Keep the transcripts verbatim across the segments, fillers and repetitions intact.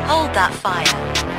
Hold that fire.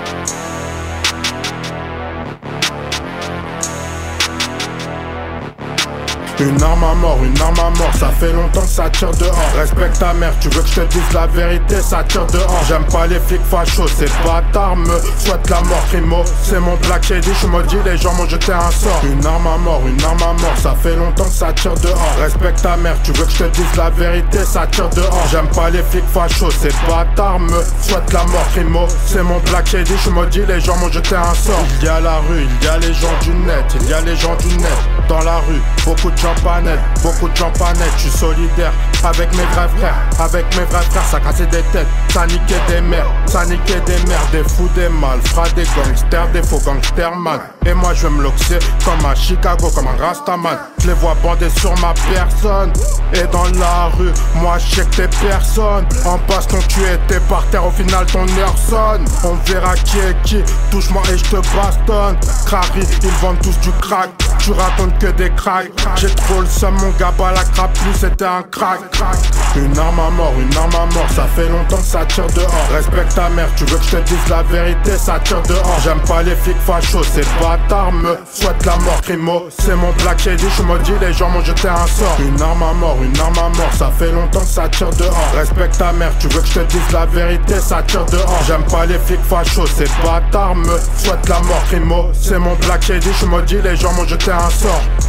Une arme à mort, une arme à mort, ça fait longtemps que ça tire dehors. Respecte ta mère, tu veux que je te dise la vérité, ça tire dehors. J'aime pas les flics fachos, ces bâtards me souhaitent la mort. Crimo, c'est mon black shady, je me dis les gens m'ont jeté un sort. Une arme à mort, une arme à mort, ça fait longtemps que ça tire dehors. Respecte ta mère, tu veux que je te dise la vérité, ça tire dehors. J'aime pas les flics fachos, ces bâtards me souhaitent la mort. Crimo, c'est mon black shady, je me dis les gens m'ont jeté un sort. Il y a la rue, il y a les gens du net, il y a les gens du net. Dans la rue, beaucoup de gens pas net, beaucoup de gens pas net. Je suis solidaire avec mes vrais frères, avec mes vrais frères. Ça cassait des têtes, ça niquait des mères, ça niquait des mères, des fous, des malfrats, des gangsters, des faux gangsters man. Et moi je vais me loxer comme à Chicago, comme un Rastaman. Je les vois bander sur ma personne. Et dans la rue, moi je sais que t'es personne. En baston tu étais par terre, au final ton heure sonne. On verra qui est qui, touche-moi et je te bastonne. Crary, ils vendent tous du crack, tu racontes que des cracks. J'ai trop le seum, mon gars, bah la crapule c'était un crack. Une arme à mort, une arme à mort, ça fait longtemps que ça tire dehors. Respecte ta mère, tu veux que je te dise la vérité, ça tire dehors. J'aime pas les flics fachos, ces bâtards me souhaitent la mort. Crimo, c'est mon black shady, je me dis les gens m'ont jeté un sort. Une arme à mort, une arme à mort, ça fait longtemps que ça tire dehors. Respecte ta mère, tu veux que je te dise la vérité, ça tire dehors. J'aime pas les flics fachos, ces bâtards me souhaitent la mort. Crimo, c'est mon black shady, je me dis les gens m'ont jeté un sort.